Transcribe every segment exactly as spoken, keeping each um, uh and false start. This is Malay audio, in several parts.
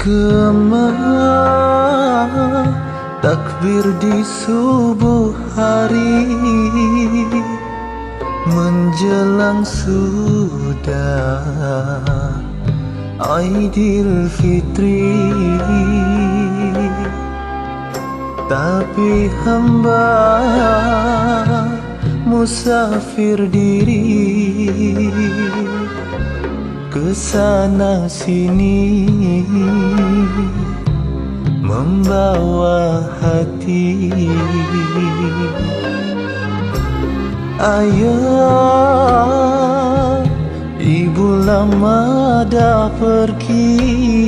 Gema takbir di subuh hari, menjelang sudah Aidil Fitri, tapi hamba musafir diri kesana sini, membawa hati. Ayah, ibu lama dah pergi,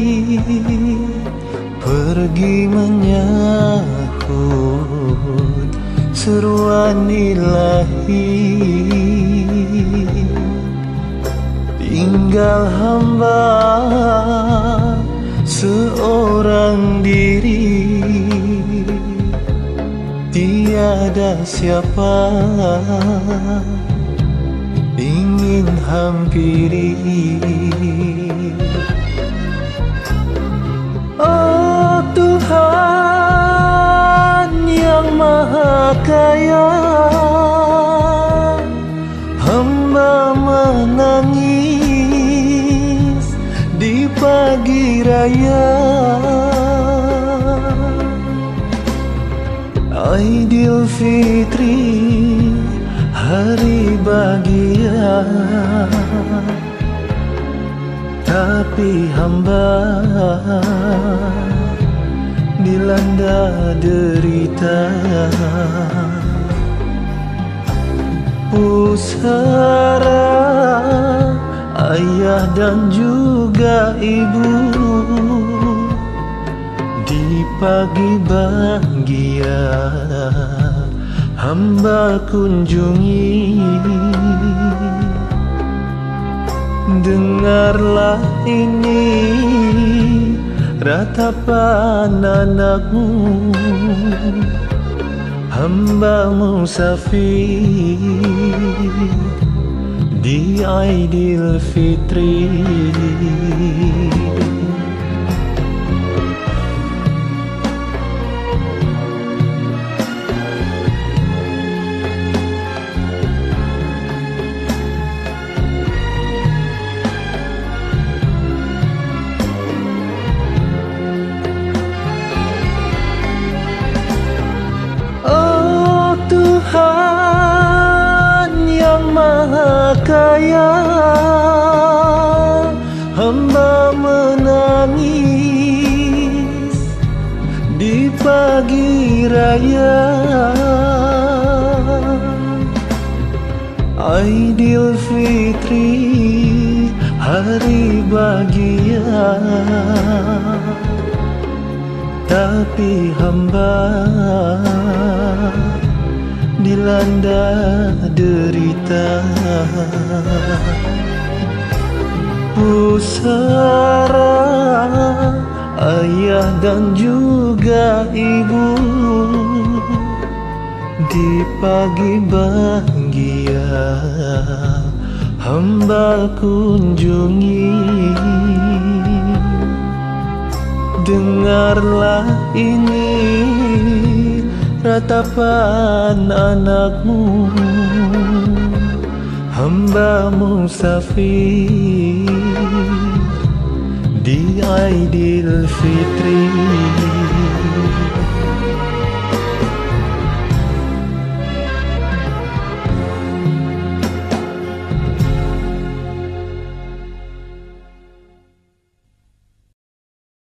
pergi menyahut seruan ilahi. Tinggal hamba seorang diri, tiada siapa ingin hampiri. Oh Tuhan yang Maha Kaya, hamba menangis di pagi raya. Aidil Fitri, hari bahagia, tapi hamba dilanda derita. Pusara ayah dan juga ibu, di pagi bahagia hamba kunjungi. Dengarlah ini ratapan anakmu, hamba musafir di Aidil Fitri. Tuhan yang Maha Kaya, hamba menangis di pagi raya. Aidil Fitri, hari bahagia, tapi hamba dilanda derita. Pusara ayah dan juga ibu, di pagi bahagia hamba kunjungi. Dengarlah ini ratapan anakmu, hamba musafir di Aidil Fitri.